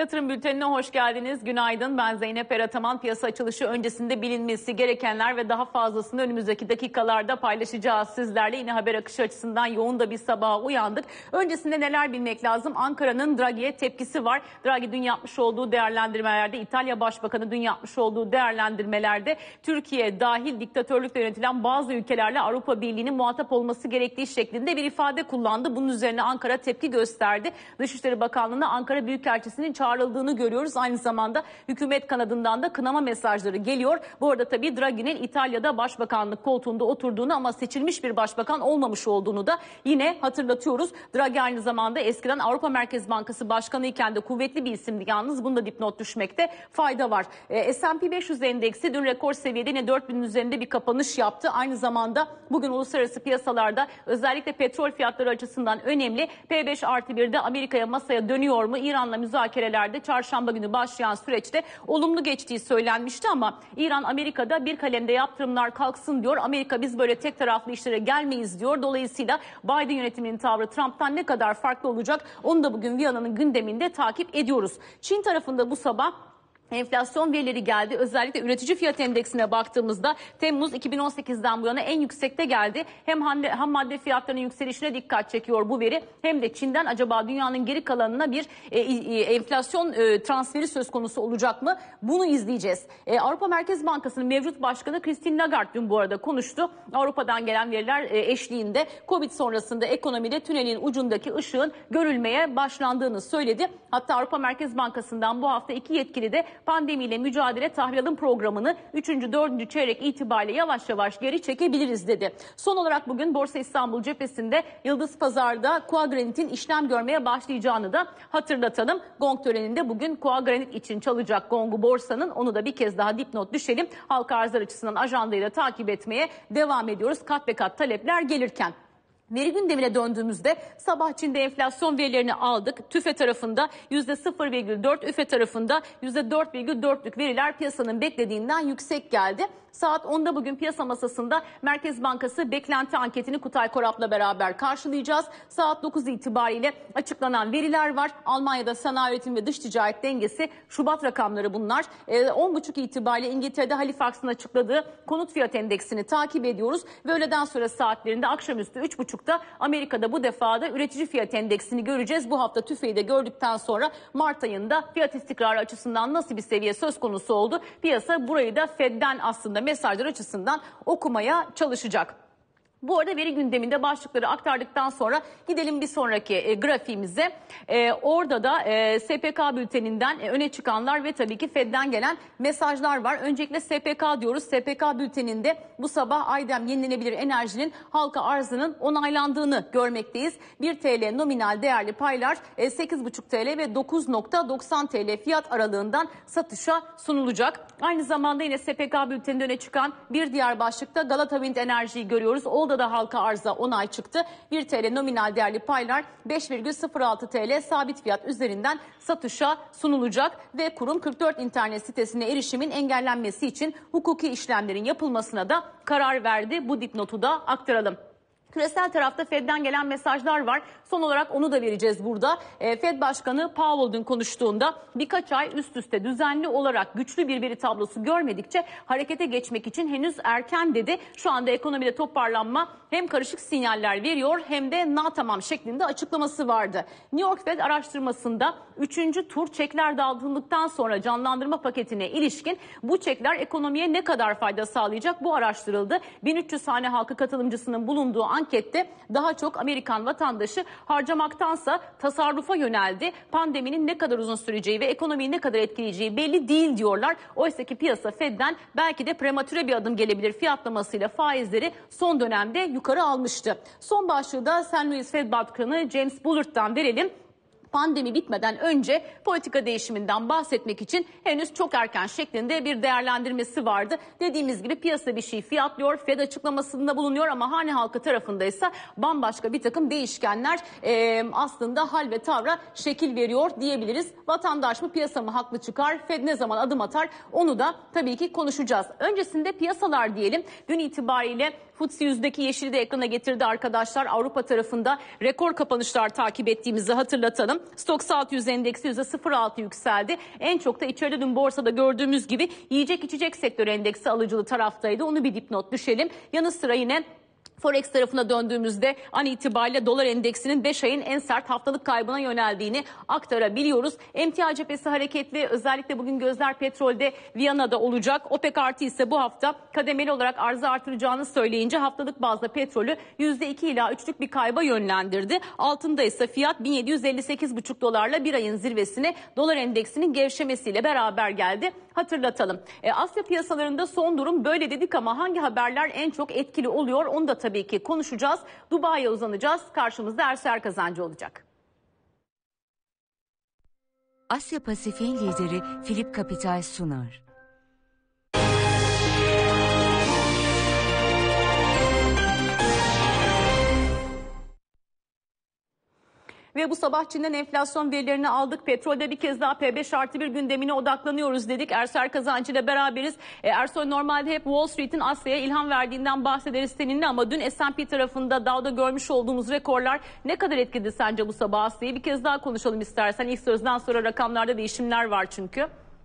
Yatırım Bülteni'ne hoş geldiniz. Günaydın. Ben Zeynep Erataman. Piyasa açılışı öncesinde bilinmesi gerekenler ve daha fazlasını önümüzdeki dakikalarda paylaşacağız sizlerle. Yine haber akışı açısından yoğun da bir sabaha uyandık. Öncesinde neler bilmek lazım? Ankara'nın Draghi'ye tepkisi var. Draghi dün yapmış olduğu değerlendirmelerde, İtalya Başbakanı dün yapmış olduğu değerlendirmelerde Türkiye dahil diktatörlükle yönetilen bazı ülkelerle Avrupa Birliği'nin muhatap olması gerektiği şeklinde bir ifade kullandı. Bunun üzerine Ankara tepki gösterdi. Dışişleri Bakanlığı'na Ankara Büyükelçisi'nin çağrıldığını görüyoruz. Aynı zamanda hükümet kanadından da kınama mesajları geliyor. Bu arada tabii Draghi'nin İtalya'da başbakanlık koltuğunda oturduğunu ama seçilmiş bir başbakan olmamış olduğunu da yine hatırlatıyoruz. Draghi aynı zamanda eskiden Avrupa Merkez Bankası Başkanı iken de kuvvetli bir isimdi yalnız. Bunda dipnot düşmekte fayda var. S&P 500 endeksi dün rekor seviyede yine 4000'in üzerinde bir kapanış yaptı. Aynı zamanda bugün uluslararası piyasalarda özellikle petrol fiyatları açısından önemli. P5+1'de Amerika'ya masaya dönüyor mu? İran'la müzakerelerde çarşamba günü başlayan süreçte olumlu geçtiği söylenmişti ama İran Amerika'da bir kalemde yaptırımlar kalksın diyor. Amerika biz böyle tek taraflı işlere gelmeyiz diyor. Dolayısıyla Biden yönetiminin tavrı Trump'tan ne kadar farklı olacak onu da bugün Viyana'nın gündeminde takip ediyoruz. Çin tarafında bu sabah enflasyon verileri geldi. Özellikle üretici fiyat endeksine baktığımızda Temmuz 2018'den bu yana en yüksekte geldi. Hem ham madde fiyatlarının yükselişine dikkat çekiyor bu veri hem de Çin'den acaba dünyanın geri kalanına bir enflasyon transferi söz konusu olacak mı? Bunu izleyeceğiz. Avrupa Merkez Bankası'nın mevcut başkanı Christine Lagarde dün bu arada konuştu. Avrupa'dan gelen veriler eşliğinde Covid sonrasında ekonomide tünelin ucundaki ışığın görülmeye başlandığını söyledi. Hatta Avrupa Merkez Bankası'ndan bu hafta iki yetkili de pandemiyle mücadele tahvil alım programını 3. 4. çeyrek itibariyle yavaş yavaş geri çekebiliriz dedi. Son olarak bugün Borsa İstanbul cephesinde Yıldız Pazar'da Quagranit'in işlem görmeye başlayacağını da hatırlatalım. Gong töreninde bugün Quagranit için çalacak gongu borsanın, onu da bir kez daha dipnot düşelim. Halka arzlar açısından ajandayı da takip etmeye devam ediyoruz. Kat be kat talepler gelirken. Veri gündemine döndüğümüzde sabah Çin'de enflasyon verilerini aldık. TÜFE tarafında %0,4, üfe tarafında %4,4'lük veriler piyasanın beklediğinden yüksek geldi. Saat 10'da bugün piyasa masasında Merkez Bankası beklenti anketini Kutay Korap'la beraber karşılayacağız. Saat 9 itibariyle açıklanan veriler var. Almanya'da sanayi üretim ve dış ticaret dengesi Şubat rakamları bunlar. 10.30 itibariyle İngiltere'de Halifax'ın açıkladığı konut fiyat endeksini takip ediyoruz. Ve öğleden sonra saatlerinde akşamüstü 3.30'da Amerika'da bu defa da üretici fiyat endeksini göreceğiz. Bu hafta TÜFE'yi de gördükten sonra Mart ayında fiyat istikrarı açısından nasıl bir seviye söz konusu oldu? Piyasa burayı da Fed'den aslında mesajlar açısından okumaya çalışacak. Bu arada veri gündeminde başlıkları aktardıktan sonra gidelim bir sonraki grafiğimize. Orada da SPK bülteninden öne çıkanlar ve tabii ki Fed'den gelen mesajlar var. Öncelikle SPK diyoruz. SPK bülteninde bu sabah Aydem yenilenebilir enerjinin halka arzının onaylandığını görmekteyiz. 1 TL nominal değerli paylar 8,5 TL ve 9,90 TL fiyat aralığından satışa sunulacak. Aynı zamanda yine SPK bülteninde öne çıkan bir diğer başlıkta Galata Wind Enerji'yi görüyoruz. Orada da halka arza onay çıktı. 1 TL nominal değerli paylar 5,06 TL sabit fiyat üzerinden satışa sunulacak ve kurum 44 internet sitesine erişimin engellenmesi için hukuki işlemlerin yapılmasına da karar verdi. Bu dipnotu da aktaralım. Küresel tarafta Fed'den gelen mesajlar var. Son olarak onu da vereceğiz burada. Fed Başkanı Powell dün konuştuğunda birkaç ay üst üste düzenli olarak güçlü bir veri tablosu görmedikçe harekete geçmek için henüz erken dedi. Şu anda ekonomide toparlanma hem karışık sinyaller veriyor hem de tamam şeklinde açıklaması vardı. New York Fed araştırmasında 3. tur çekler dağıtıldıktan sonra canlandırma paketine ilişkin bu çekler ekonomiye ne kadar fayda sağlayacak bu araştırıldı. 1300 hane halkı katılımcısının bulunduğu ankette daha çok Amerikan vatandaşı harcamaktansa tasarrufa yöneldi. Pandeminin ne kadar uzun süreceği ve ekonomiyi ne kadar etkileyeceği belli değil diyorlar. Oysa ki piyasa Fed'den belki de prematüre bir adım gelebilir fiyatlamasıyla faizleri son dönemde yukarı almıştı. Son başlığı da St. Louis Fed Başkanı James Bullard'dan verelim. Pandemi bitmeden önce politika değişiminden bahsetmek için henüz çok erken şeklinde bir değerlendirmesi vardı. Dediğimiz gibi piyasa bir şey fiyatlıyor, Fed açıklamasında bulunuyor ama hane halkı tarafındaysa bambaşka bir takım değişkenler aslında hal ve tavra şekil veriyor diyebiliriz. Vatandaş mı piyasa mı haklı çıkar, Fed ne zaman adım atar onu da tabii ki konuşacağız. Öncesinde piyasalar diyelim. Dün itibariyle FTSE 100'deki yeşili de ekrana getirdi arkadaşlar. Avrupa tarafında rekor kapanışlar takip ettiğimizi hatırlatalım. bakalım. Stoxx 600 endeksi %0,6 yükseldi. En çok da içeride dün borsada gördüğümüz gibi yiyecek içecek sektörü endeksi alıcılı taraftaydı. Onu bir dipnot düşelim. Yanı sıra yine Forex tarafına döndüğümüzde an itibariyle dolar endeksinin 5 ayın en sert haftalık kaybına yöneldiğini aktarabiliyoruz. Emtia cephesi hareketli, özellikle bugün gözler petrolde Viyana'da olacak. OPEC artı ise bu hafta kademeli olarak arzı artıracağını söyleyince haftalık bazda petrolü %2 ila 3'lük bir kayba yönlendirdi. Altında ise fiyat 1758,5 dolarla bir ayın zirvesine dolar endeksinin gevşemesiyle beraber geldi. Hatırlatalım. Asya piyasalarında son durum böyle dedik ama hangi haberler en çok etkili oluyor onu da tabii ki konuşacağız. Dubai'ye uzanacağız. Karşımızda Erser Kazancı olacak. Asya Pasifik'in lideri Philip Capital sunar. Ve bu sabah Çin'den enflasyon verilerini aldık. Petrolde bir kez daha P5+1 gündemine odaklanıyoruz dedik. Erser Kazancı ile beraberiz. Ersoy, normalde hep Wall Street'in Asya'ya ilham verdiğinden bahsederiz seninle ama dün S&P tarafında Dow'da görmüş olduğumuz rekorlar ne kadar etkiledi sence bu sabah Asya'yı? Bir kez daha konuşalım istersen. İlk sözden sonra rakamlarda değişimler var çünkü.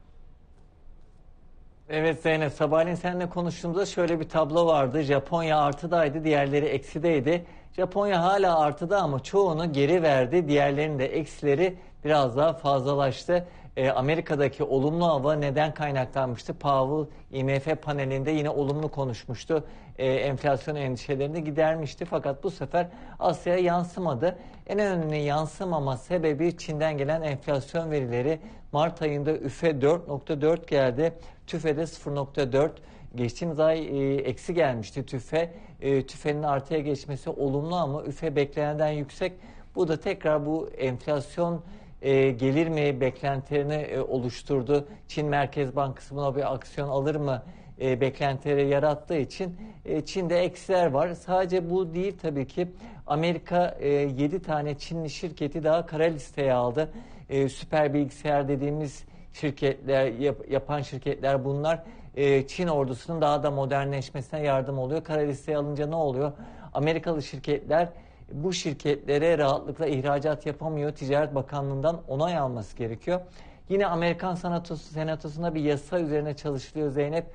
Evet Zeynep, sabahleyin seninle konuştuğumuzda şöyle bir tablo vardı. Japonya artıdaydı, diğerleri eksideydi. Japonya hala artıda ama çoğunu geri verdi. Diğerlerinin de eksileri biraz daha fazlalaştı. Amerika'daki olumlu hava neden kaynaklanmıştı? Powell IMF panelinde yine olumlu konuşmuştu. Enflasyon endişelerini gidermişti. Fakat bu sefer Asya'ya yansımadı. En önemli yansımama sebebi Çin'den gelen enflasyon verileri. Mart ayında üfe 4,4 geldi. TÜFE'de 0,4. Geçtiğimiz ay eksi gelmişti TÜFE. TÜFE'nin artıya geçmesi olumlu ama üfe beklenenden yüksek. Bu da tekrar bu enflasyon gelir mi beklentilerini oluşturdu. Çin Merkez Bankası buna bir aksiyon alır mı beklentileri yarattığı için Çin'de eksiler var. Sadece bu değil tabii ki. Amerika 7 tane Çinli şirketi daha kara listeye aldı. Süper bilgisayar dediğimiz şirketler, yapan şirketler bunlar. Çin ordusunun daha da modernleşmesine yardım oluyor. Kara listeye alınca ne oluyor? Amerikalı şirketler bu şirketlere rahatlıkla ihracat yapamıyor. Ticaret Bakanlığı'ndan onay alması gerekiyor. Yine Amerikan Senatosu'nda bir yasa üzerine çalışılıyor Zeynep.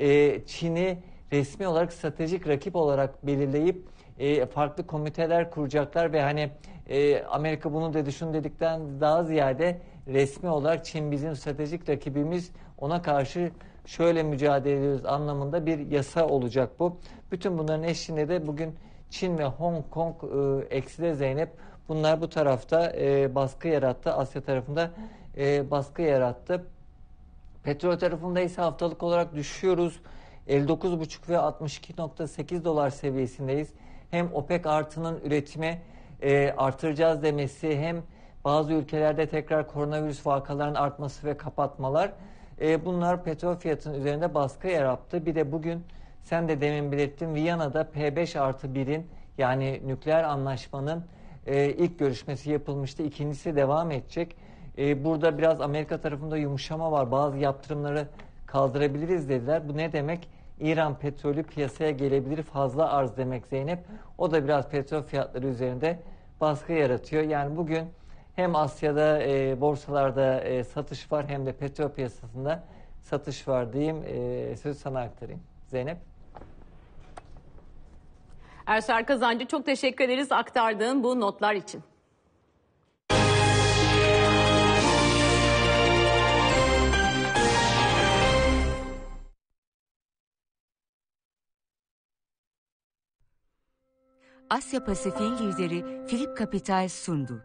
Çin'i resmi olarak stratejik rakip olarak belirleyip farklı komiteler kuracaklar ve hani Amerika bunu dedi şunu dedikten daha ziyade resmi olarak Çin bizim stratejik rakibimiz, ona karşı şöyle mücadele ediyoruz anlamında bir yasa olacak bu. Bütün bunların eşliğinde de bugün Çin ve Hong Kong ekside Zeynep. Bunlar bu tarafta baskı yarattı. Asya tarafında baskı yarattı. Petrol tarafında ise haftalık olarak düşüyoruz. 59,5 ve 62,8 dolar seviyesindeyiz. Hem OPEC artının üretimi artıracağız demesi, hem bazı ülkelerde tekrar koronavirüs vakalarının artması ve kapatmalar. Bunlar petrol fiyatının üzerinde baskı yarattı. Bir de bugün sen de demin belirttin, Viyana'da P5+1'in yani nükleer anlaşmanın ilk görüşmesi yapılmıştı. İkincisi devam edecek. Burada biraz Amerika tarafında yumuşama var. Bazı yaptırımları kaldırabiliriz dediler. Bu ne demek? İran petrolü piyasaya gelebilir, fazla arz demek Zeynep. O da biraz petrol fiyatları üzerinde baskı yaratıyor. Yani bugün hem Asya'da borsalarda satış var hem de petrol piyasasında satış var diyeyim. Sözü sana aktarayım. Zeynep. Erser Kazancı, çok teşekkür ederiz aktardığın bu notlar için. Asya Pasifik'in lideri Philip Capital sundu.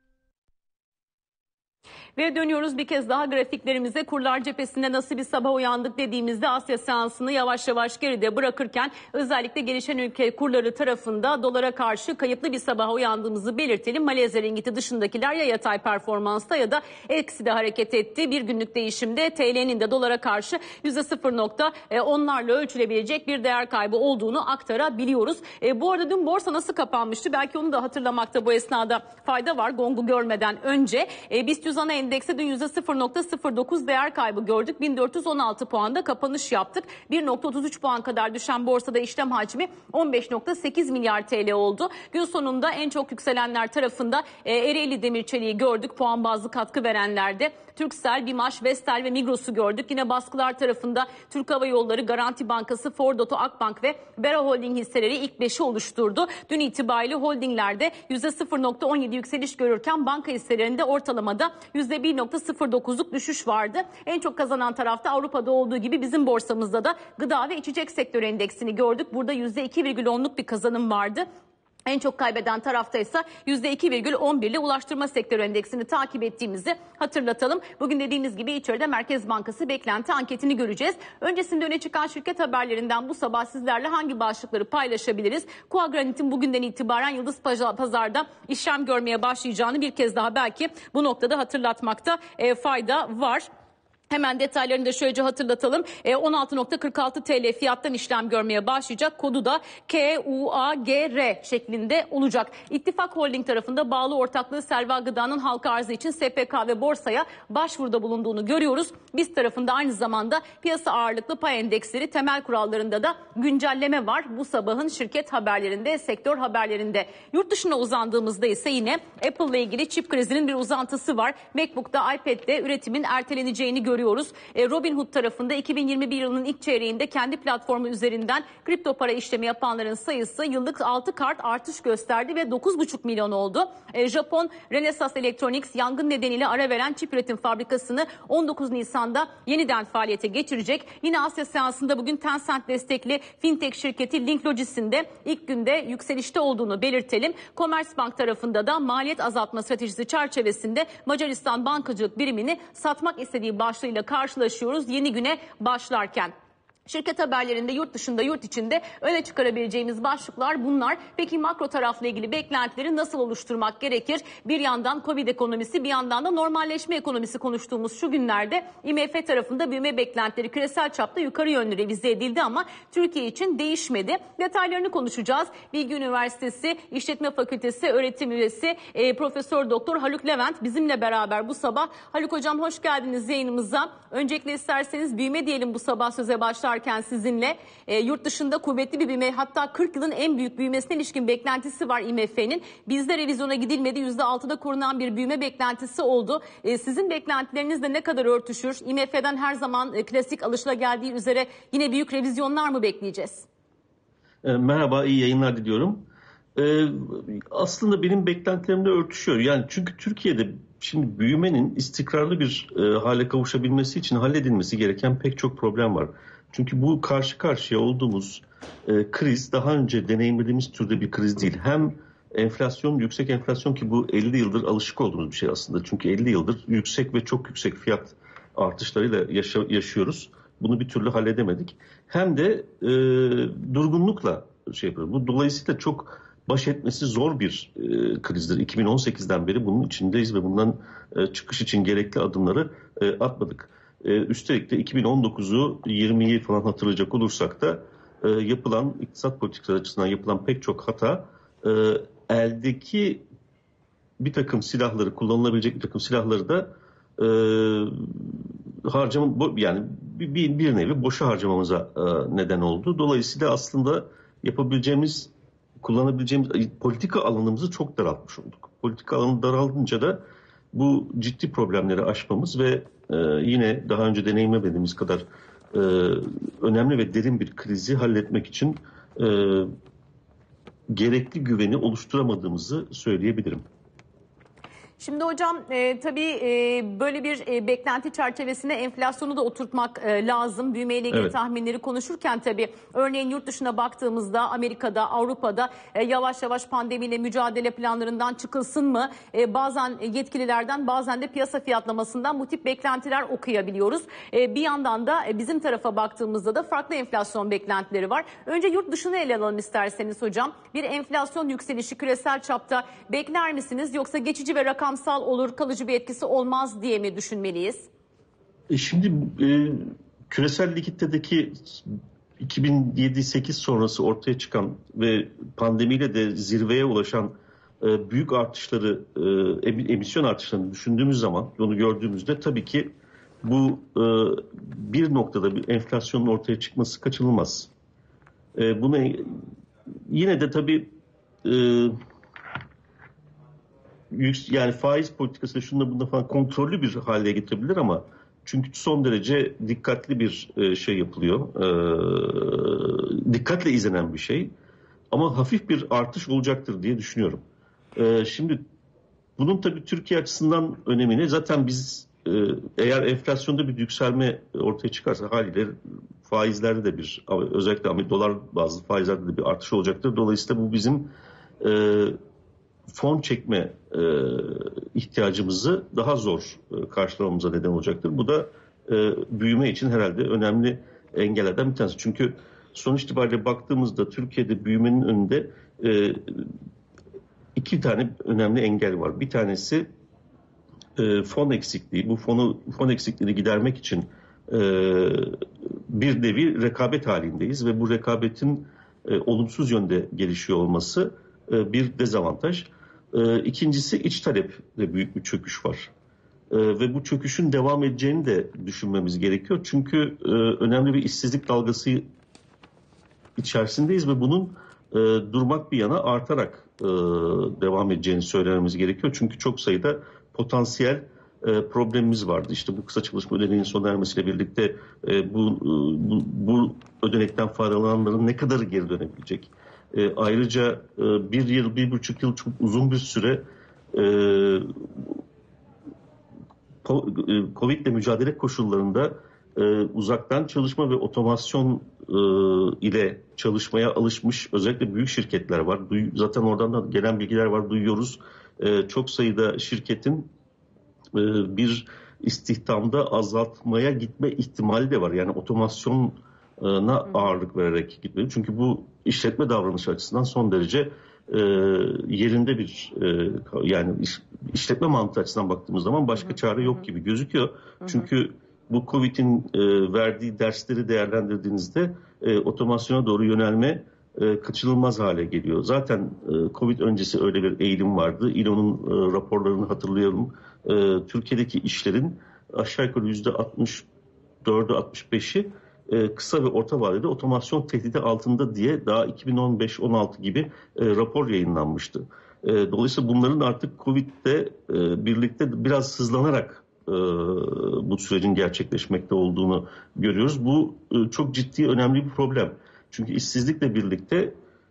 Ve dönüyoruz bir kez daha grafiklerimize. Kurlar cephesinde nasıl bir sabah uyandık dediğimizde Asya seansını yavaş yavaş geride bırakırken özellikle gelişen ülke kurları tarafında dolara karşı kayıplı bir sabaha uyandığımızı belirtelim. Malezya ringgiti dışındakiler ya yatay performansta ya da ekside hareket etti. Bir günlük değişimde TL'nin de dolara karşı %0.10'larla ölçülebilecek bir değer kaybı olduğunu aktarabiliyoruz. Bu arada dün borsa nasıl kapanmıştı? Belki onu da hatırlamakta bu esnada fayda var. Gongu görmeden önce BIST 100 ana endekste dün %0.09 değer kaybı gördük. 1416 puanda kapanış yaptık. 1.33 puan kadar düşen borsada işlem hacmi 15.8 milyar TL oldu. Gün sonunda en çok yükselenler tarafında Ereğli Demirçelik'i gördük. Puan bazlı katkı verenlerde Turkcell, Bimaş, Vestel ve Migros'u gördük. Yine baskılar tarafında Türk Hava Yolları, Garanti Bankası, Ford Oto, Akbank ve Bera Holding hisseleri ilk 5'i oluşturdu. Dün itibariyle holdinglerde %0.17 yükseliş görürken banka hisselerinde ortalamada %1.09'luk düşüş vardı. En çok kazanan tarafta Avrupa'da olduğu gibi bizim borsamızda da gıda ve içecek sektörü endeksini gördük. Burada %2,10'luk bir kazanım vardı. En çok kaybeden tarafta ise %2,11 ile ulaştırma sektörü endeksini takip ettiğimizi hatırlatalım. Bugün dediğimiz gibi içeride Merkez Bankası beklenti anketini göreceğiz. Öncesinde öne çıkan şirket haberlerinden bu sabah sizlerle hangi başlıkları paylaşabiliriz? Quagranit'in bugünden itibaren Yıldız Pazar'da işlem görmeye başlayacağını bir kez daha belki bu noktada hatırlatmakta fayda var. Hemen detaylarını da şöylece hatırlatalım. 16.46 TL fiyattan işlem görmeye başlayacak. Kodu da KUAGR şeklinde olacak. İttifak Holding tarafında bağlı ortaklığı Selva Gıda'nın halka arzı için SPK ve borsaya başvuruda bulunduğunu görüyoruz. Biz tarafında aynı zamanda piyasa ağırlıklı pay endeksleri temel kurallarında da güncelleme var. Bu sabahın şirket haberlerinde, sektör haberlerinde. Yurt dışına uzandığımızda ise yine Apple ile ilgili çip krizinin bir uzantısı var. MacBook'ta, iPad'de üretimin erteleneceğini görüyoruz. Robinhood tarafında 2021 yılının ilk çeyreğinde kendi platformu üzerinden kripto para işlemi yapanların sayısı yıllık 6 kart artış gösterdi ve 9,5 milyon oldu. Japon Renesas Electronics yangın nedeniyle ara veren çip üretim fabrikasını 19 Nisan'da yeniden faaliyete geçirecek. Yine Asya seansında bugün Tencent destekli fintech şirketi Link Logis'in de ilk günde yükselişte olduğunu belirtelim. Commerzbank tarafında da maliyet azaltma stratejisi çerçevesinde Macaristan bankacılık birimini satmak istediği başlığıyla karşılaşıyoruz yeni güne başlarken. Şirket haberlerinde yurt dışında, yurt içinde öne çıkarabileceğimiz başlıklar bunlar. Peki makro tarafla ilgili beklentileri nasıl oluşturmak gerekir? Bir yandan Covid ekonomisi, bir yandan da normalleşme ekonomisi konuştuğumuz şu günlerde IMF tarafında büyüme beklentileri küresel çapta yukarı yönlü revize edildi ama Türkiye için değişmedi. Detaylarını konuşacağız. Bilgi Üniversitesi İşletme Fakültesi öğretim üyesi Profesör Doktor Haluk Levent bizimle beraber bu sabah. Haluk Hocam hoş geldiniz yayınımıza. Öncelikle isterseniz büyüme diyelim bu sabah söze başlarken sizinle. Yurt dışında kuvvetli bir büyüme, hatta 40 yılın en büyük büyümesine ilişkin beklentisi var IMF'nin. Bizde revizyona gidilmedi, %6'da korunan bir büyüme beklentisi oldu. Sizin beklentilerinizle ne kadar örtüşür? IMF'den her zaman klasik alışılageldiği üzere yine büyük revizyonlar mı bekleyeceğiz? Merhaba, iyi yayınlar diliyorum. Aslında benim beklentilerimle örtüşüyor. Yani çünkü Türkiye'de şimdi büyümenin istikrarlı bir hale kavuşabilmesi için halledilmesi gereken pek çok problem var. Çünkü bu karşı karşıya olduğumuz kriz daha önce deneyimlediğimiz türde bir kriz değil. Hem enflasyon, yüksek enflasyon ki bu 50 yıldır alışık olduğumuz bir şey aslında. Çünkü 50 yıldır yüksek ve çok yüksek fiyat artışlarıyla yaşıyoruz. Bunu bir türlü halledemedik. Hem de durgunlukla yapıyoruz. Bu dolayısıyla çok baş etmesi zor bir krizdir. 2018'den beri bunun içindeyiz ve bundan çıkış için gerekli adımları atmadık. Üstelik de 2019'u 20'yi falan hatırlayacak olursak da yapılan iktisat politikaları açısından yapılan pek çok hata eldeki bir takım silahları, kullanılabilecek bir takım silahları da yani bir nevi boşa harcamamıza neden oldu. Dolayısıyla aslında kullanabileceğimiz politika alanımızı çok daraltmış olduk. Politika alanı daraldınca da bu ciddi problemleri aşmamız ve yine daha önce deneyimlemediğimiz kadar önemli ve derin bir krizi halletmek için gerekli güveni oluşturamadığımızı söyleyebilirim. Şimdi hocam tabii böyle bir beklenti çerçevesine enflasyonu da oturtmak lazım. Büyümeyle ilgili tahminleri konuşurken tabii örneğin yurt dışına baktığımızda Amerika'da, Avrupa'da yavaş yavaş pandemiyle mücadele planlarından çıkılsın mı? Bazen yetkililerden bazen de piyasa fiyatlamasından bu tip beklentiler okuyabiliyoruz. Bir yandan da bizim tarafa baktığımızda da farklı enflasyon beklentileri var. Önce yurt dışını ele alalım isterseniz hocam. Bir enflasyon yükselişi küresel çapta bekler misiniz yoksa geçici ve rakamsal olur, kalıcı bir etkisi olmaz diye mi düşünmeliyiz? Şimdi küresel likiditedeki 2007-8 sonrası ortaya çıkan ve pandemiyle de zirveye ulaşan büyük artışları, emisyon artışlarını düşündüğümüz zaman, onu gördüğümüzde tabii ki bu bir noktada bir enflasyonun ortaya çıkması kaçınılmaz. Bunu yine de tabii yani faiz politikası şunda bunda falan kontrollü bir hale getirebilir ama çünkü son derece dikkatli bir şey yapılıyor. Dikkatle izlenen bir şey. Ama hafif bir artış olacaktır diye düşünüyorum. Şimdi bunun tabii Türkiye açısından önemini zaten biz eğer enflasyonda bir yükselme ortaya çıkarsa haliyle faizlerde de özellikle dolar bazlı faizlerde de bir artış olacaktır. Dolayısıyla bu bizim fon çekme ihtiyacımızı daha zor karşılamamıza neden olacaktır. Bu da büyüme için herhalde önemli engellerden bir tanesi. Çünkü sonuç itibariyle baktığımızda Türkiye'de büyümenin önünde iki tane önemli engel var. Bir tanesi fon eksikliği. Bu fon eksikliğini gidermek için bir nevi rekabet halindeyiz ve bu rekabetin olumsuz yönde gelişiyor olması bir dezavantaj. İkincisi iç talepte büyük bir çöküş var. Ve bu çöküşün devam edeceğini de düşünmemiz gerekiyor. Çünkü önemli bir işsizlik dalgası içerisindeyiz ve bunun durmak bir yana artarak devam edeceğini söylememiz gerekiyor. Çünkü çok sayıda potansiyel problemimiz vardı. İşte bu kısa çalışma ödeneğinin sona ermesiyle birlikte bu ödenekten faydalananların ne kadarı geri dönebilecek? Ayrıca bir yıl, 1,5 yıl çok uzun bir süre Covid ile mücadele koşullarında uzaktan çalışma ve otomasyon ile çalışmaya alışmış özellikle büyük şirketler var. Zaten oradan da gelen bilgiler var, duyuyoruz. Çok sayıda şirketin bir istihdamda azaltmaya gitme ihtimali de var. Yani otomasyona ağırlık vererek gitmeli. Çünkü bu işletme davranışı açısından son derece yerinde bir yani işletme mantığı açısından baktığımız zaman başka çare yok gibi gözüküyor. Çünkü bu Covid'in verdiği dersleri değerlendirdiğinizde otomasyona doğru yönelme kaçınılmaz hale geliyor. Zaten Covid öncesi öyle bir eğilim vardı. İLO'nun raporlarını hatırlayalım. Türkiye'deki işlerin aşağı yukarı %64'ü 65'i kısa ve orta vadede otomasyon tehdidi altında diye daha 2015-16 gibi rapor yayınlanmıştı. Dolayısıyla bunların artık Covid'le birlikte biraz hızlanarak bu sürecin gerçekleşmekte olduğunu görüyoruz. Bu çok ciddi, önemli bir problem. Çünkü işsizlikle birlikte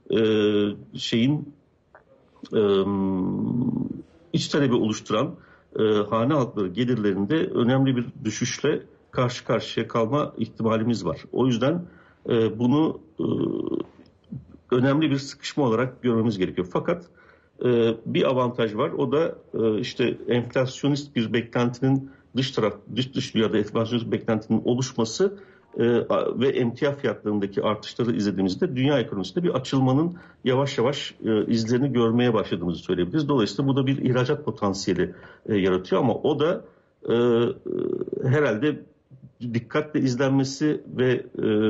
iç talebi oluşturan hane halkları gelirlerinde önemli bir düşüşle karşı karşıya kalma ihtimalimiz var. O yüzden bunu önemli bir sıkışma olarak görmemiz gerekiyor. Fakat bir avantaj var. O da işte enflasyonist bir beklentinin dış dünyada enflasyonist bir beklentinin oluşması ve emtia fiyatlarındaki artışları izlediğimizde dünya ekonomisinde bir açılmanın yavaş yavaş izlerini görmeye başladığımızı söyleyebiliriz. Dolayısıyla bu da bir ihracat potansiyeli yaratıyor ama o da herhalde dikkatle izlenmesi ve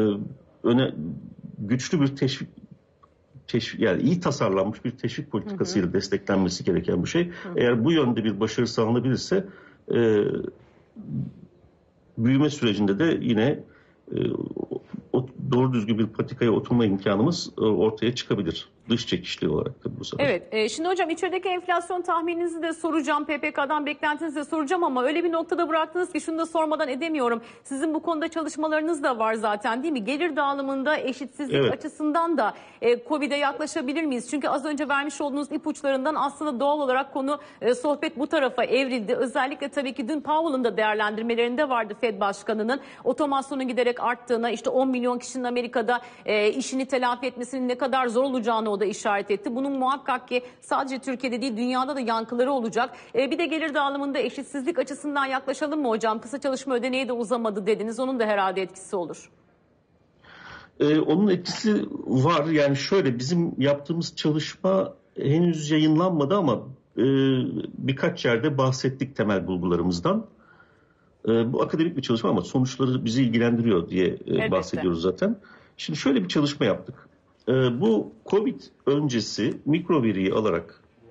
güçlü bir teşvik yani iyi tasarlanmış bir teşvik politikasıyla desteklenmesi gereken bir şey. Eğer bu yönde bir başarı sağlanabilirse büyüme sürecinde de yine doğru düzgün bir patikaya oturma imkanımız ortaya çıkabilir. Dış çekişli olarak da bu sefer. Evet. Şimdi hocam içerideki enflasyon tahmininizi de soracağım. PPK'dan beklentinizi de soracağım ama öyle bir noktada bıraktınız ki şunu da sormadan edemiyorum. Sizin bu konuda çalışmalarınız da var zaten değil mi? Gelir dağılımında eşitsizlik açısından da Covid'e yaklaşabilir miyiz? Çünkü az önce vermiş olduğunuz ipuçlarından aslında doğal olarak konu sohbet bu tarafa evrildi. Özellikle tabii ki dün Powell'ın da değerlendirmelerinde vardı Fed Başkanı'nın. Otomasyonun giderek arttığına, işte 10 milyon kişinin Amerika'da işini telafi etmesinin ne kadar zor olacağını o da işaret etti. Bunun muhakkak ki sadece Türkiye'de değil dünyada da yankıları olacak. Bir de gelir dağılımında eşitsizlik açısından yaklaşalım mı hocam? Kısa çalışma ödeneği de uzamadı dediniz. Onun da herhalde etkisi olur. Onun etkisi var. Yani şöyle bizim yaptığımız çalışma henüz yayınlanmadı ama birkaç yerde bahsettik temel bulgularımızdan. Bu akademik bir çalışma ama sonuçları bizi ilgilendiriyor diye bahsediyoruz zaten. Şimdi şöyle bir çalışma yaptık. Bu Covid öncesi mikro veriyi alarak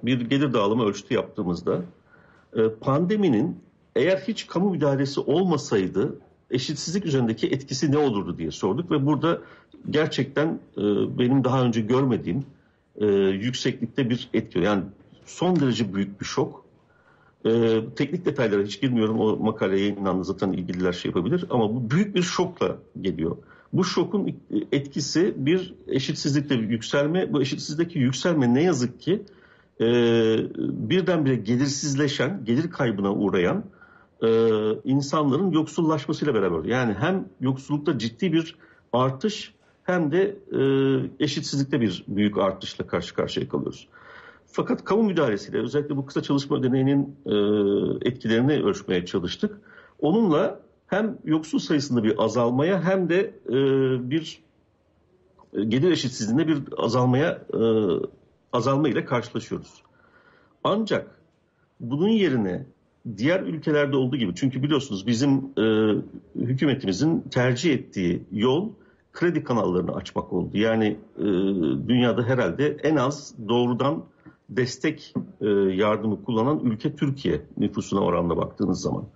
bir gelir dağılımı ölçütü yaptığımızda pandeminin eğer hiç kamu müdahalesi olmasaydı eşitsizlik üzerindeki etkisi ne olurdu diye sorduk ve burada gerçekten benim daha önce görmediğim yükseklikte bir etki. Yani son derece büyük bir şok. Teknik detaylara hiç girmiyorum. O makale yayınlandı, zaten ilgililer şey yapabilir. Ama bu büyük bir şokla geliyor. Bu şokun etkisi bir eşitsizlikte bir yükselme. Bu eşitsizlikteki yükselme ne yazık ki birdenbire gelirsizleşen, gelir kaybına uğrayan insanların yoksullaşmasıyla beraber. Yani hem yoksullukta ciddi bir artış hem de eşitsizlikte bir büyük artışla karşı karşıya kalıyoruz. Fakat kamu müdahalesiyle özellikle bu kısa çalışma ödeneğinin etkilerini ölçmeye çalıştık. Onunla hem yoksul sayısında bir azalmaya hem de bir gelir eşitsizliğinde bir azalma ile karşılaşıyoruz. Ancak bunun yerine diğer ülkelerde olduğu gibi, çünkü biliyorsunuz bizim hükümetimizin tercih ettiği yol kredi kanallarını açmak oldu. Yani dünyada herhalde en az doğrudan destek yardımı kullanan ülke Türkiye, nüfusuna oranla baktığınız zaman.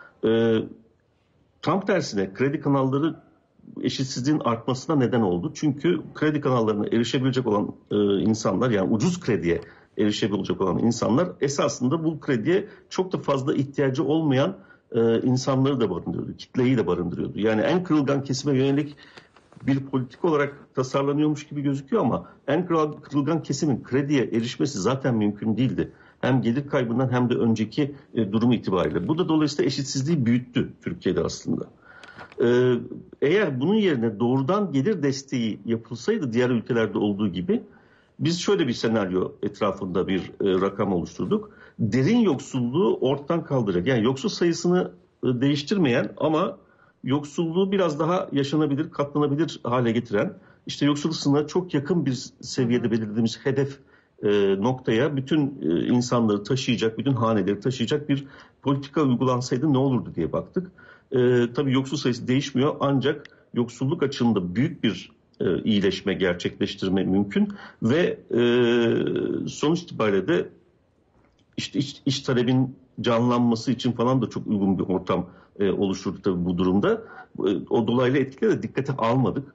Tam tersine kredi kanalları eşitsizliğin artmasına neden oldu. Çünkü kredi kanallarına erişebilecek olan insanlar, yani ucuz krediye erişebilecek olan insanlar esasında bu krediye çok da fazla ihtiyacı olmayan insanları da barındırıyordu, kitleyi de barındırıyordu. Yani en kırılgan kesime yönelik bir politik olarak tasarlanıyormuş gibi gözüküyor ama en kırılgan kesimin krediye erişmesi zaten mümkün değildi. Hem gelir kaybından hem de önceki durumu itibariyle. Bu da dolayısıyla eşitsizliği büyüttü Türkiye'de aslında. Eğer bunun yerine doğrudan gelir desteği yapılsaydı diğer ülkelerde olduğu gibi, biz şöyle bir senaryo etrafında bir rakam oluşturduk. Derin yoksulluğu ortadan kaldıracak. Yani yoksul sayısını değiştirmeyen ama yoksulluğu biraz daha yaşanabilir, katlanabilir hale getiren, işte yoksulluk sınırına çok yakın bir seviyede belirlediğimiz hedef noktaya bütün insanları taşıyacak, bütün haneleri taşıyacak bir politika uygulansaydı ne olurdu diye baktık. Tabii yoksul sayısı değişmiyor ancak yoksulluk açığında büyük bir iyileşme gerçekleştirme mümkün ve sonuç itibariyle de işte iç talebin canlanması için falan da çok uygun bir ortam oluşturdu tabii bu durumda. O dolaylı etkileri de dikkate almadık.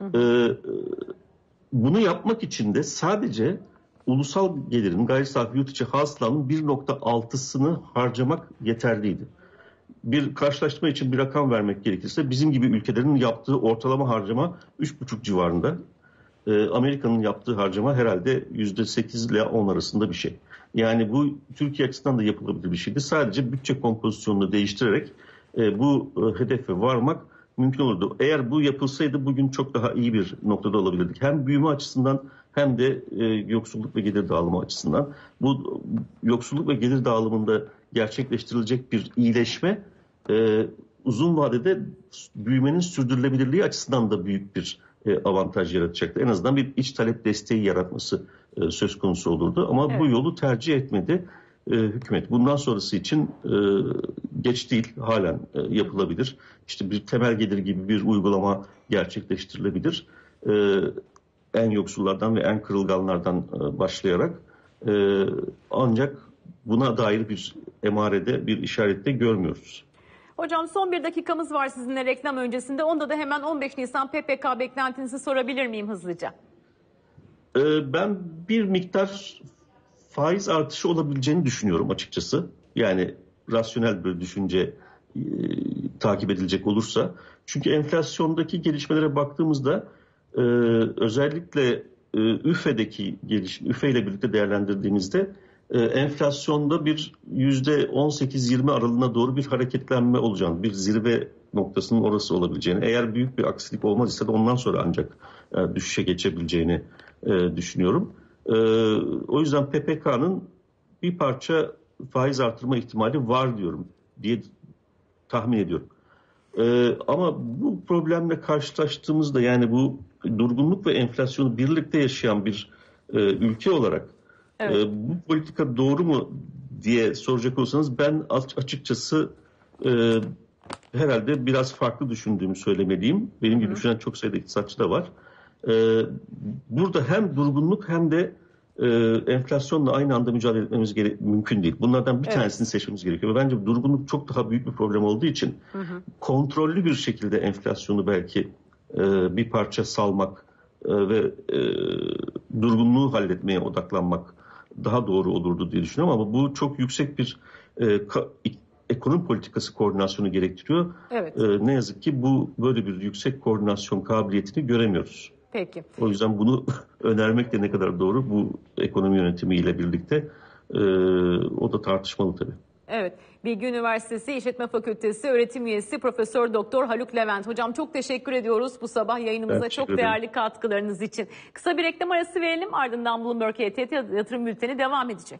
Bunu yapmak için de sadece ulusal gelirin, gayri safi yurt içi hasılanın 1.6'sını harcamak yeterliydi. Bir karşılaştırma için bir rakam vermek gerekirse bizim gibi ülkelerin yaptığı ortalama harcama 3,5 civarında. Amerika'nın yaptığı harcama herhalde %8 ile 10 arasında bir şey. Yani bu Türkiye açısından da yapılabilir bir şeydi. Sadece bütçe kompozisyonunu değiştirerek bu hedefe varmak mümkün olurdu. Eğer bu yapılsaydı bugün çok daha iyi bir noktada olabilirdik. Hem büyüme açısından hem de yoksulluk ve gelir dağılımı açısından. Bu yoksulluk ve gelir dağılımında gerçekleştirilecek bir iyileşme uzun vadede büyümenin sürdürülebilirliği açısından da büyük bir avantaj yaratacaktı. En azından bir iç talep desteği yaratması söz konusu olurdu. Ama evet, bu yolu tercih etmedi hükümet. Bundan sonrası için geç değil, halen yapılabilir. İşte bir temel gelir gibi bir uygulama gerçekleştirilebilir. En yoksullardan ve en kırılganlardan başlayarak. Ancak buna dair bir emarede, bir işarette görmüyoruz. Hocam son bir dakikamız var sizinle reklam öncesinde. Onda da hemen 15 Nisan PPK beklentinizi sorabilir miyim hızlıca? Ben bir miktar faiz artışı olabileceğini düşünüyorum açıkçası. Yani rasyonel bir düşünce takip edilecek olursa. Çünkü enflasyondaki gelişmelere baktığımızda özellikle üfedeki gelişme, üfe ile birlikte değerlendirdiğimizde enflasyonda bir %18-20 aralığına doğru bir hareketlenme olacağını, bir zirve noktasının orası olabileceğini, eğer büyük bir aksilik olmaz ise de ondan sonra ancak düşüşe geçebileceğini düşünüyorum. O yüzden PPK'nın bir parça faiz artırma ihtimali var diyorum diye tahmin ediyorum. Ama bu problemle karşılaştığımızda, yani bu durgunluk ve enflasyonu birlikte yaşayan bir ülke olarak evet, bu politika doğru mu diye soracak olsanız ben açıkçası herhalde biraz farklı düşündüğümü söylemeliyim. Benim gibi düşünen çok sayıda iktisatçı da var. Burada hem durgunluk hem de enflasyonla aynı anda mücadele etmemiz mümkün değil. Bunlardan bir Evet. tanesini seçmemiz gerekiyor. Ve bence durgunluk çok daha büyük bir problem olduğu için kontrollü bir şekilde enflasyonu belki bir parça salmak ve durgunluğu halletmeye odaklanmak daha doğru olurdu diye düşünüyorum. Ama bu çok yüksek bir ekonomi politikası koordinasyonu gerektiriyor. Evet. Ne yazık ki bu böyle bir yüksek koordinasyon kabiliyetini göremiyoruz. Peki. O yüzden bunu önermek de ne kadar doğru bu ekonomi yönetimiyle birlikte o da tartışmalı tabii. Evet. Bilgi Üniversitesi İşletme Fakültesi öğretim üyesi Profesör Doktor Haluk Levent. Hocam çok teşekkür ediyoruz bu sabah yayınımıza çok değerli katkılarınız için. Kısa bir reklam arası verelim, ardından Bloomberg HT Yatırım Bülteni devam edecek.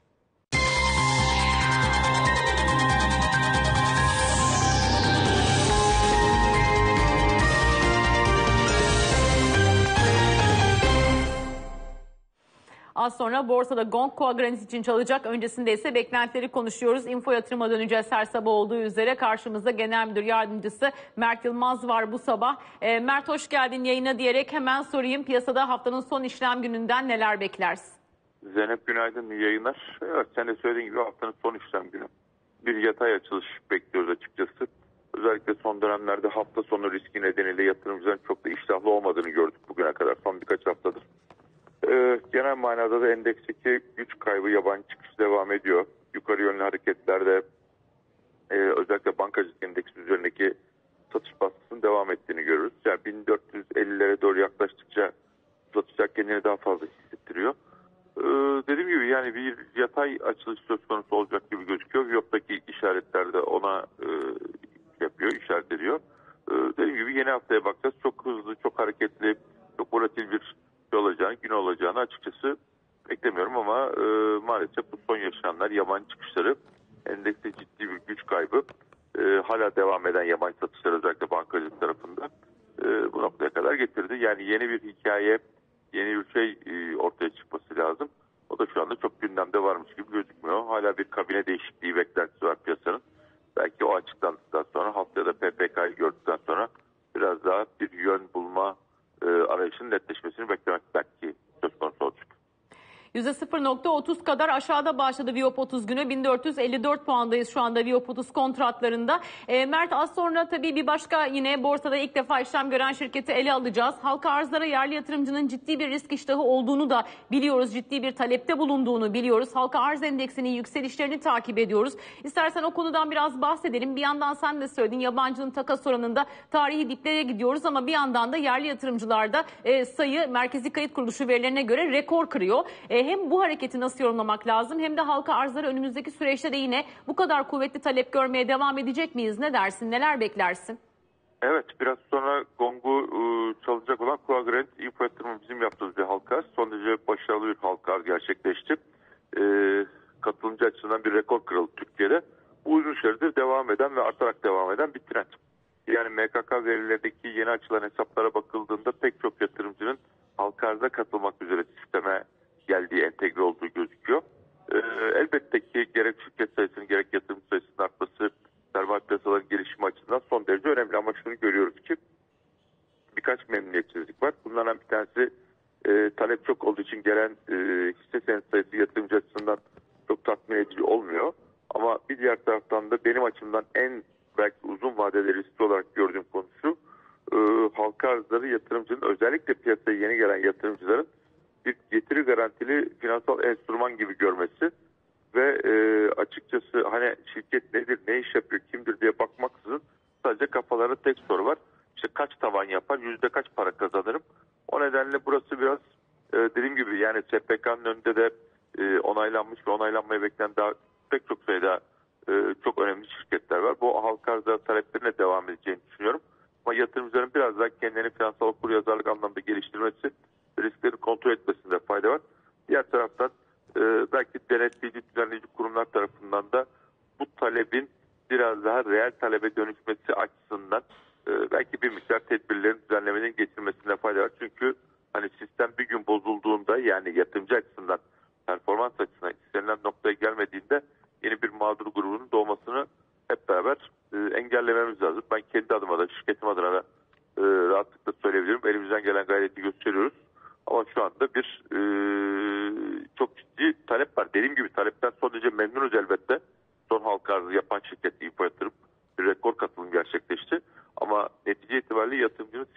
Az sonra borsada Gong Coagranit için çalacak. Öncesinde ise beklentileri konuşuyoruz. Info Yatırım'a döneceğiz her sabah olduğu üzere. Karşımızda Genel Müdür Yardımcısı Mert Yılmaz var bu sabah. Mert hoş geldin yayına diyerek hemen sorayım. Piyasada haftanın son işlem gününden neler beklersin? Zeynep günaydın, iyi yayınlar. Evet, sen de söylediğin gibi haftanın son işlem günü. Bir yatay açılış bekliyoruz açıkçası. Özellikle son dönemlerde hafta sonu riski nedeniyle yatırımcıların çok da iştahlı olmadığını gördük bugüne kadar, son birkaç haftadır. Genel manada da endeksteki güç kaybı, yabancı çıkış devam ediyor. Yukarı yönlü hareketlerde özellikle bankacılık endeksi üzerindeki satış baskısının devam ettiğini görürüz. Yani 1450'lere doğru yaklaştıkça satışlar kendini daha fazla hissettiriyor. Dediğim gibi yani bir yatay açılış söz konusu olacak gibi gözüküyor. Yoktaki işaretler de ona işaret ediyor. Dediğim gibi yeni haftaya bakacağız. Çok hızlı, çok hareketli, çok volatil bir gün olacağını açıkçası beklemiyorum ama maalesef bu son yaşananlar, yabancı çıkışları, endekste ciddi bir güç kaybı, hala devam eden yabancı satışlar özellikle bankacılık tarafında bu noktaya kadar getirdi. Yani yeni bir hikaye, yeni bir şey ortaya çıkması lazım. O da şu anda çok gündemde varmış gibi gözükmüyor. Hala bir kabine değişikliği beklentisi var piyasanın. Belki o açıklandıktan sonra, haftaya da PPK'yı gördükten sonra biraz daha bir yön bulma arayışının netleşmesini beklemek belki söz konusu olacak. %0.30 kadar aşağıda başladı Viyop 30 günü. 1454 puandayız şu anda Viyop 30 kontratlarında. Mert az sonra tabii bir başka yine borsada ilk defa işlem gören şirketi ele alacağız. Halka arzlara yerli yatırımcının ciddi bir risk iştahı olduğunu da biliyoruz. Ciddi bir talepte bulunduğunu biliyoruz. Halka arz endeksinin yükselişlerini takip ediyoruz. İstersen o konudan biraz bahsedelim. Bir yandan sen de söyledin, yabancının takas oranında tarihi diplere gidiyoruz ama bir yandan da yerli yatırımcılarda sayı Merkezi Kayıt Kuruluşu verilerine göre rekor kırıyor. Hem bu hareketi nasıl yorumlamak lazım hem de halka arzları önümüzdeki süreçte de yine bu kadar kuvvetli talep görmeye devam edecek miyiz? Ne dersin? Neler beklersin? Evet, biraz sonra Gong'u çalacak olan Coagranit Info Yatırımı bizim yaptığımız bir halka arz. Son derece başarılı bir halka arz gerçekleşti. Katılımcı açısından bir rekor kırıldı Türkiye'de. Bu uzun süredir devam eden ve artarak devam eden bir trend. Yani MKK verilerindeki yeni açılan hesaplara bakıldığında pek çok yatırımcının halka arza katılmak üzere sisteme geldiği, entegre olduğu gözüküyor. Elbette ki gerek şirket sayısının gerek yatırım sayısının artması sermaye piyasaların gelişimi açısından son derece önemli. Ama şunu görüyoruz ki birkaç memnuniyetsizlik var. Bunlardan bir tanesi talep çok olduğu için gelen hisse senedi sayısı yatırımcı açısından çok tatmin edici olmuyor. Ama bir diğer taraftan da benim açımdan en belki uzun vadeli riskli olarak gördüğüm konu şu: halka arzları yatırımcının, özellikle piyasaya yeni gelen yatırımcıların bir getiri garantili finansal enstrüman gibi görmesi ve açıkçası hani şirket nedir, ne iş yapıyor, kimdir diye bakmaksızın sadece kafalarında tek soru var. İşte kaç tavan yapar, yüzde kaç para kazanırım? O nedenle burası biraz dediğim gibi yani SPK'nın önünde de onaylanmış ve onaylanmaya beklenen daha pek çok sayıda çok önemli şirketler var. Bu halka arzları taleplerine devam edeceğini düşünüyorum. Ama yatırımcıların biraz daha kendilerini finansal okuryazarlık anlamda geliştirmesi, riskleri kontrol etmesinde fayda var. Diğer taraftan belki denetleyici, düzenleyici kurumlar tarafından da bu talebin biraz daha reel talebe dönüşmesi açısından belki bir miktar tedbirlerin, düzenlemenin geçirmesinde fayda var. Çünkü hani sistem bir gün bozulduğunda, yani yatırımcı açısından performans açısından istenilen noktaya gelmediğinde yeni bir mağdur grubunun doğmasını hep beraber engellememiz lazım. Ben kendi adıma da, şirketim adına da rahatlıkla söyleyebilirim. Elimizden gelen gayreti gösteriyoruz. Ama şu anda bir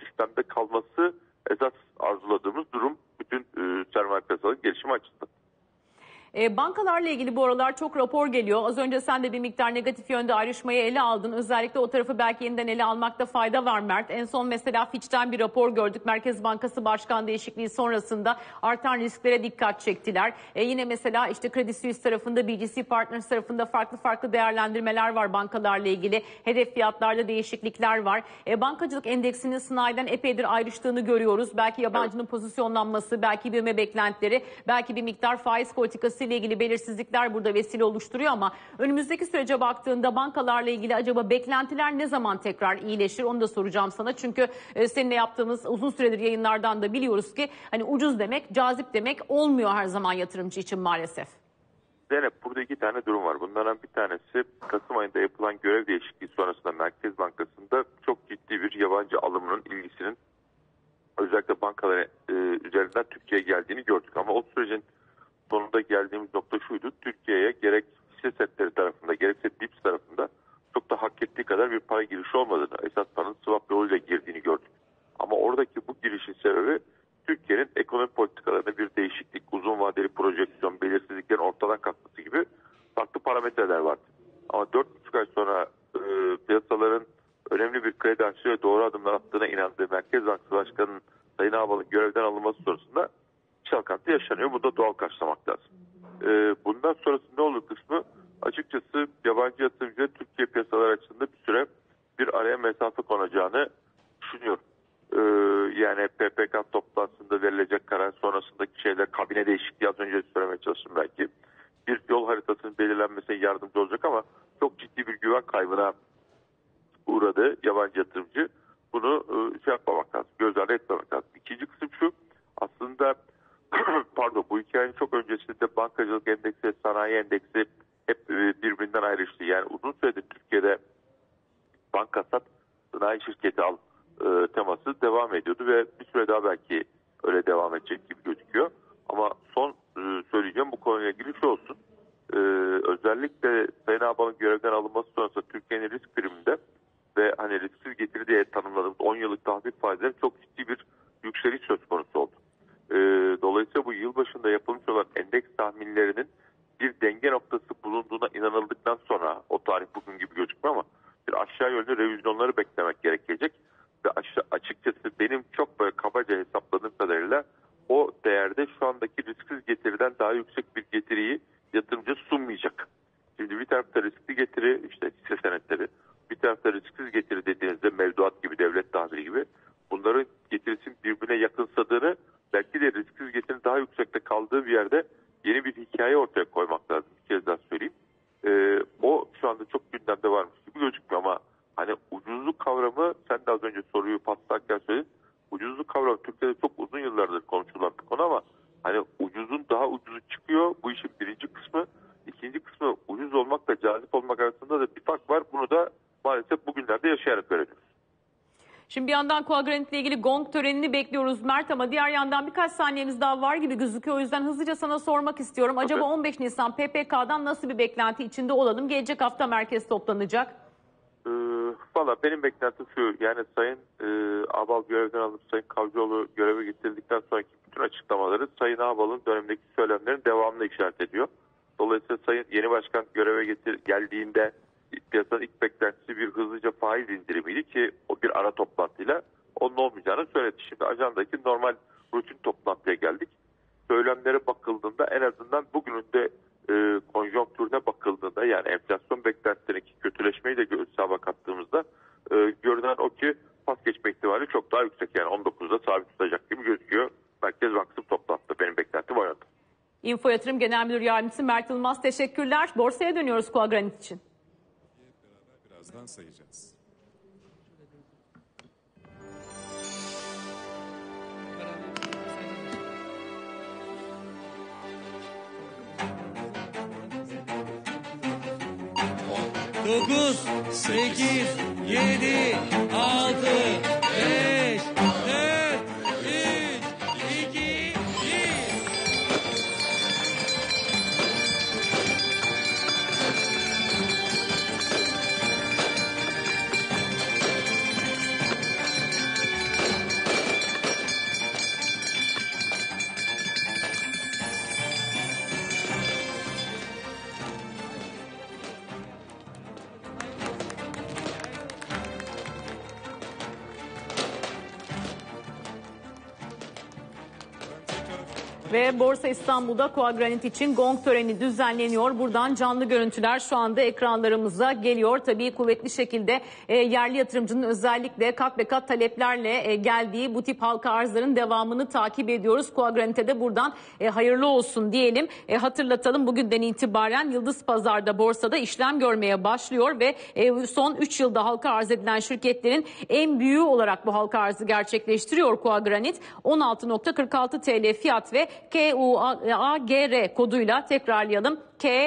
sistemde kalması esas arzuladığımız durum bütün sermaye piyasalarının gelişimi açısından. Bankalarla ilgili bu aralar çok rapor geliyor. Az önce sen de bir miktar negatif yönde ayrışmayı ele aldın. Özellikle o tarafı belki yeniden ele almakta fayda var Mert. En son mesela Fitch'ten bir rapor gördük. Merkez Bankası Başkan değişikliği sonrasında artan risklere dikkat çektiler. Yine mesela işte Credit Suisse tarafında, BGC Partners tarafında farklı değerlendirmeler var bankalarla ilgili. Hedef fiyatlarda değişiklikler var. Bankacılık endeksinin sanayiden epeydir ayrıştığını görüyoruz. Belki yabancının pozisyonlanması, belki büyüme beklentileri, belki bir miktar faiz politikası ile ilgili belirsizlikler burada vesile oluşturuyor ama önümüzdeki sürece baktığında bankalarla ilgili acaba beklentiler ne zaman tekrar iyileşir onu da soracağım sana. Çünkü seninle yaptığımız uzun süredir yayınlardan da biliyoruz ki hani ucuz demek, cazip demek olmuyor her zaman yatırımcı için maalesef. Zeynep, burada iki tane durum var. Bunlardan bir tanesi Kasım ayında yapılan görev değişikliği sonrasında Merkez Bankası'nda çok ciddi bir yabancı alımının, ilgisinin özellikle bankalar üzerinden Türkiye'ye geldiğini gördük. Ama o sürecin sonunda geldiğimiz nokta şuydu: Türkiye'ye gerek hisse senetleri tarafında gerekse DİPS tarafında çok da hak ettiği kadar bir para girişi olmadığını, esas paranın swap yoluyla girdiğini gördük. Ama oradaki bu girişin sebebi Türkiye'nin ekonomi politikalarında bir değişiklik, uzun vadeli projeksiyon, belirsizliklerin ortadan kalkması gibi farklı parametreler vardı. Ama 4,5 ay sonra piyasaların önemli bir kredi artışı ve doğru adımlar attığına inandığı Merkez Bankası Başkanı'nın Sayın Ağbal'ın görevden alınması sonrasında çalkantı yaşanıyor. Bunu da doğal karşılamak lazım. Bundan sonrası ne olur kısmı açıkçası yabancı yatırımcı Türkiye piyasaları açısından bir süre bir araya mesafe konacağını düşünüyorum. Yani PPK toplantısında verilecek karar sonrasındaki şeyler, kabine değişikliği, az önce söylemeye çalıştım belki. Bir yol haritasının belirlenmesine yardımcı olacak ama çok ciddi bir güven kaybına uğradı yabancı yatırımcı. Bunu yapmamak lazım, göz ardı etmemek lazım. İkinci kısım şu: aslında bu hikayenin çok öncesinde bankacılık endeksi, sanayi endeksi hep birbirinden ayrıştı. Yani uzun süredir Türkiye'de banka sat, sanayi şirketi al teması devam ediyordu ve bir süre daha belki öyle devam edecek gibi gözüküyor. Ama son söyleyeceğim bu konuyla ilgili şu olsun: özellikle Sayın Ağbal'ın görevden alınması sonrasında Türkiye'nin risk priminde ve hani risksiz getiri diye tanımladığımız 10 yıllık tahvil faizleri çok ciddi bir yükseliş söz konusu oldu. Dolayısıyla bu yıl başında yapılmış olan endeks tahminlerinin bir denge noktası bulunduğuna inanıldıktan sonra, o tarih bugün gibi gözükmüyor ama bir aşağı yönlü revizyonları beklemek gerekecek ve açıkçası benim çok böyle kabaca hesapladığım kadarıyla o değerde şu andaki risksiz getiriden daha yüksek bir getiriyi yatırımcı sunmayacak. Şimdi bir tarafta riskli getiri, işte hisse senetleri, bir tarafta risksiz getiri dediğinizde mevduat gibi, devlet tahvili gibi, bunların getirisinin birbirine yakınsadığını, belki de risksiz getirinin daha yüksekte kaldığı bir yerde yeni bir hikaye ortaya koymak lazım. Bir kez daha söyleyeyim. O şu anda çok gündemde varmış gibi gözükmüyor ama hani ucuzluk kavramı, sen de az önce soruyu patlarken söyledin. Ucuzluk kavramı Türkiye'de çok uzun yıllardır konuşulan bir konu ama hani ucuzun daha ucuzu çıkıyor. Bu işin birinci kısmı. İkinci kısmı, ucuz olmakla cazip olmak arasında da bir fark var. Bunu da maalesef bugünlerde yaşayarak öğreniyoruz. Şimdi bir yandan Coagrant ile ilgili gong törenini bekliyoruz Mert ama diğer yandan birkaç saniyemiz daha var gibi gözüküyor. O yüzden hızlıca sana sormak istiyorum. Acaba 15 Nisan PPK'dan nasıl bir beklenti içinde olalım? Gelecek hafta merkez toplanacak. Valla benim beklentim şu: yani Sayın Ağbal görevden alınıp Sayın Kavcıoğlu göreve getirdikten sonraki bütün açıklamaları Sayın Ağbal'ın dönemdeki söylemlerin devamını işaret ediyor. Dolayısıyla Sayın yeni başkan göreve geldiğinde piyasanın ilk beklentisi bir hızlıca faiz indirimiydi ki o bir ara toplantıyla onun olmayacağını söyledi. Şimdi ajandaki normal rutin toplantıya geldik. Söylemlere bakıldığında, en azından bugünün de konjonktürüne bakıldığında, yani enflasyon beklentilerindeki kötüleşmeyi de hesaba kattığımızda görünen o ki pas geçme ihtimali çok daha yüksek. Yani 19'da sabit tutacak gibi gözüküyor. Merkez Bankası toplantıda benim beklentim o yönde. Info Yatırım Genel Müdür Yardımcısı Mert Yılmaz, teşekkürler. Borsaya dönüyoruz Coagrant için. Birazdan sayacağız. Dokuz, 8, 7, 6, 5, 4, 3, 2, 1. Ve Borsa İstanbul'da Coagranit için gong töreni düzenleniyor. Buradan canlı görüntüler şu anda ekranlarımıza geliyor. Tabii kuvvetli şekilde yerli yatırımcının özellikle kat ve kat taleplerle geldiği bu tip halka arzların devamını takip ediyoruz. Coagranit'e de buradan hayırlı olsun diyelim. Hatırlatalım, bugünden itibaren Yıldız Pazar'da borsada işlem görmeye başlıyor ve son 3 yılda halka arz edilen şirketlerin en büyüğü olarak bu halka arzı gerçekleştiriyor Coagranit. 16.46 TL fiyat ve QUAGR koduyla, tekrarlayalım,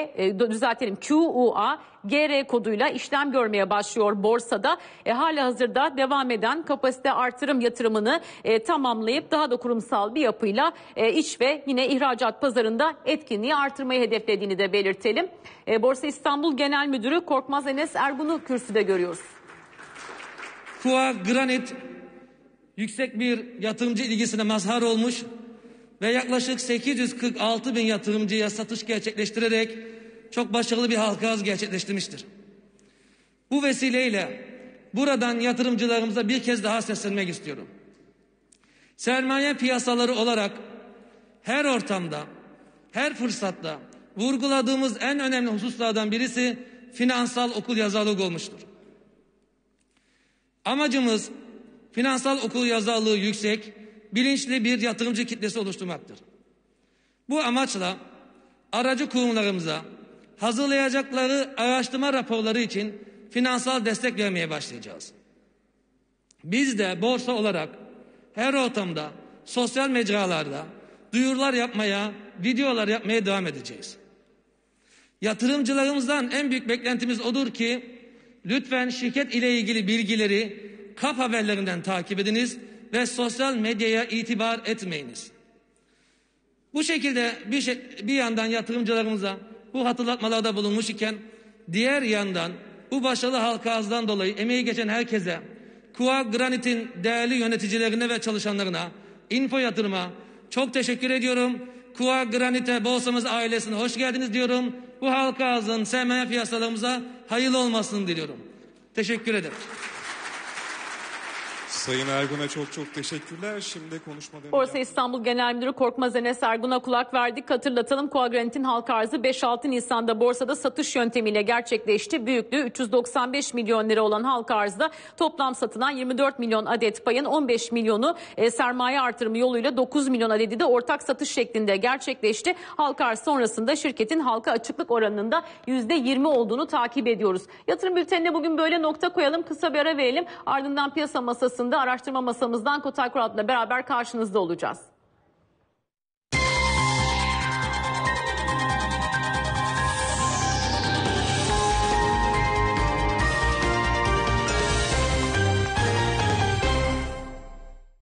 QUAGR koduyla işlem görmeye başlıyor borsada. Halihazırda devam eden kapasite artırım yatırımını tamamlayıp daha da kurumsal bir yapıyla iç ve yine ihracat pazarında etkinliği artırmayı hedeflediğini de belirtelim. Borsa İstanbul Genel Müdürü Korkmaz Enes Ergun'u kürsüde görüyoruz. Coagranit yüksek bir yatırımcı ilgisine mazhar olmuş ve yaklaşık 846 bin yatırımcıya satış gerçekleştirerek çok başarılı bir halka arz gerçekleştirmiştir. Bu vesileyle buradan yatırımcılarımıza bir kez daha seslenmek istiyorum. Sermaye piyasaları olarak her ortamda, her fırsatta vurguladığımız en önemli hususlardan birisi finansal okuryazarlık olmuştur. Amacımız finansal okuryazarlığı yüksek, bilinçli bir yatırımcı kitlesi oluşturmaktır. Bu amaçla aracı kurumlarımıza hazırlayacakları araştırma raporları için finansal destek vermeye başlayacağız. Biz de borsa olarak her ortamda, sosyal mecralarda duyurular yapmaya, videolar yapmaya devam edeceğiz. Yatırımcılarımızdan en büyük beklentimiz odur ki lütfen şirket ile ilgili bilgileri KAP haberlerinden takip ediniz ve sosyal medyaya itibar etmeyiniz. Bu şekilde bir yandan yatırımcılarımıza bu hatırlatmalarda bulunmuş iken diğer yandan bu başarılı halka arzdan dolayı emeği geçen herkese, Coagranit'in değerli yöneticilerine ve çalışanlarına, Info Yatırım'a çok teşekkür ediyorum. Coagranit'e, borsamız ailesine hoş geldiniz diyorum. Bu halka arzın sermaye piyasalarımıza hayırlı olmasını diliyorum. Teşekkür ederim. Sayın Ergun'a çok teşekkürler. Şimdi konuşmalarını... Borsa İstanbul Genel Müdürü Korkmaz Enes Ergun'a kulak verdik. Hatırlatalım, Coagranit'in halka arzı 5-6 Nisan'da borsada satış yöntemiyle gerçekleşti. Büyüklüğü 395 milyon lira olan halka arzda toplam satılan 24 milyon adet payın 15 milyonu sermaye artırımı yoluyla 9 milyon adedi de ortak satış şeklinde gerçekleşti. Halka arz sonrasında şirketin halka açıklık oranında %20 olduğunu takip ediyoruz. Yatırım bültenine bugün böyle nokta koyalım. Kısa bir ara verelim. Ardından piyasa masasında araştırma masamızdan Kotay Kurat'la beraber karşınızda olacağız.